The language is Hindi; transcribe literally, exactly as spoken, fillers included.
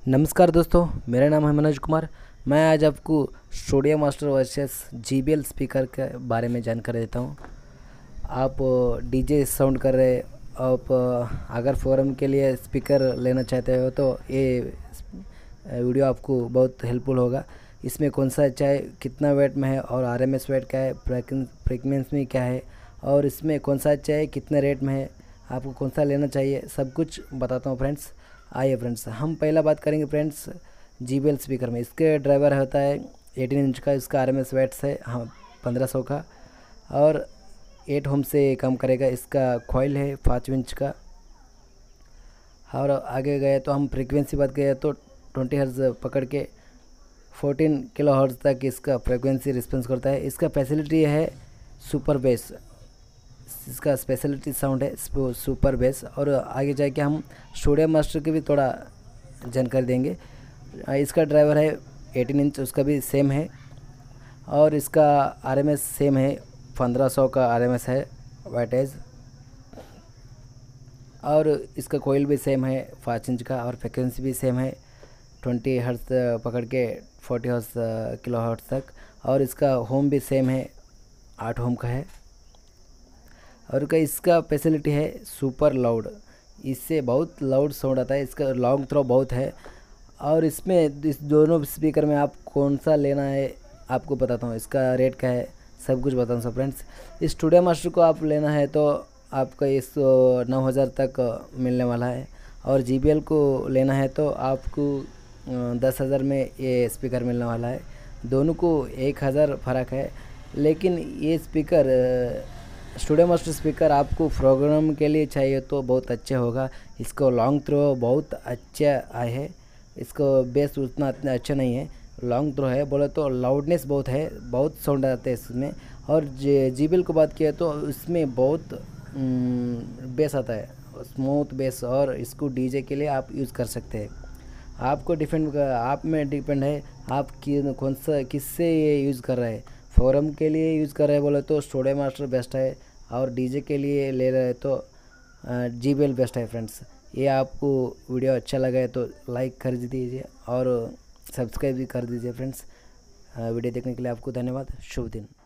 नमस्कार दोस्तों, मेरा नाम है मनोज कुमार। मैं आज आपको studio master versus G B L speaker के बारे में जानकारी देता हूँ। आप डीजे साउंड कर रहे, आप अगर फोरम के लिए स्पीकर लेना चाहते हो तो ये वीडियो आपको बहुत हेल्पफुल होगा। इसमें कौन सा चाहे कितना वेट में है और आर एम एस वेट क्या है, फ्रीक्वेंसी में क्या है और इसमें कौन सा चाहे कितने रेट में है, आपको कौन सा लेना चाहिए, सब कुछ बताता हूँ फ्रेंड्स। आइए फ्रेंड्स, हम पहला बात करेंगे friends G B L speaker में। इसके ड्राइवर होता है एटीन इंच का, इसका आर एम एस वेट्स है हाँ पंद्रह सौ का और एट होम से कम करेगा। इसका कॉइल है पाँच इंच का। और आगे गए तो हम फ्रीक्वेंसी बात गए तो ट्वेंटी हर्ट्ज पकड़ के फोर्टीन किलो हर्ट्ज तक इसका फ्रीक्वेंसी रिस्पॉन्स करता है। इसका फैसिलिटी है सुपर बेस, इसका स्पेशलिटी साउंड है सुपर बेस। और आगे जाके हम स्टूडियो मास्टर की भी थोड़ा जानकारी देंगे। इसका ड्राइवर है एटीन इंच, उसका भी सेम है और इसका आर एम एस सेम है, पंद्रह सौ का आर एम एस है वाटेज। और इसका कोयल भी सेम है पाँच इंच का और फ्रिक्वेंसी भी सेम है ट्वेंटी हर्ट्ज पकड़ के फोर्टी हर्ट्ज किलो हर्ट्ज तक। और इसका होम भी सेम है, आठ होम का है। और का इसका फैसिलिटी है सुपर लाउड, इससे बहुत लाउड साउंड आता है। इसका लॉन्ग थ्रो बहुत है। और इसमें इस दोनों स्पीकर में आप कौन सा लेना है आपको बताता हूँ, इसका रेट क्या है सब कुछ बताऊँ। सब फ्रेंड्स, इस स्टूडियो मास्टर को आप लेना है तो आपका इस नौ हज़ार तक मिलने वाला है। और जी बी एल को लेना है तो आपको दस हज़ार में ये स्पीकर मिलने वाला है। दोनों को एक हज़ार फ़र्क है, लेकिन ये स्पीकर स्टूडियो मास्टर स्पीकर आपको प्रोग्राम के लिए चाहिए तो बहुत अच्छा होगा। इसको लॉन्ग थ्रो बहुत अच्छा आए है, इसको बेस उतना इतना अच्छा नहीं है, लॉन्ग थ्रो है। बोले तो लाउडनेस बहुत है, बहुत साउंड आते हैं इसमें। और जी बी एल को बात किया तो इसमें बहुत बेस आता है, स्मूथ बेस। और इसको डीजे के लिए आप यूज़ कर सकते हैं। आपको डिपेंड आप में डिपेंड है आप कि कौन सा किससे ये यूज़ कर रहे हैं। फोरम के लिए यूज़ कर रहे हैं बोले तो स्टूडियो मास्टर बेस्ट है, और डीजे के लिए ले रहे हैं तो जी बी एल बेस्ट है फ्रेंड्स। ये आपको वीडियो अच्छा लगा है तो लाइक कर दीजिए और सब्सक्राइब भी कर दीजिए फ्रेंड्स। वीडियो देखने के लिए आपको धन्यवाद। शुभ दिन।